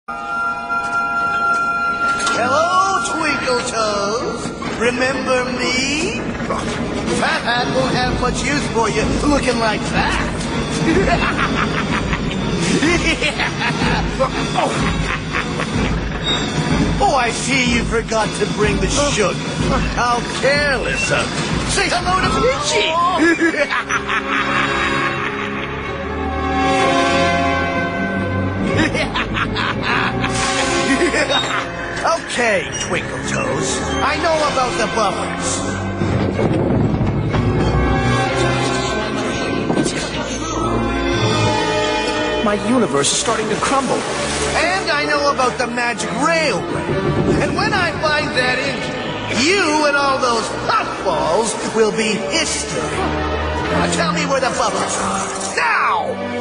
Hello, Twinkle Toes. Remember me? Fat Hat won't have much use for you looking like that. Oh, I see you forgot to bring the sugar. How careless of you. Say hello to Peachy. Okay, Twinkle Toes. I know about the buffers. My universe is starting to crumble. And I know about the magic railway. And when I find that engine, you and all those puffballs will be history. Now tell me where the buffers are. Now!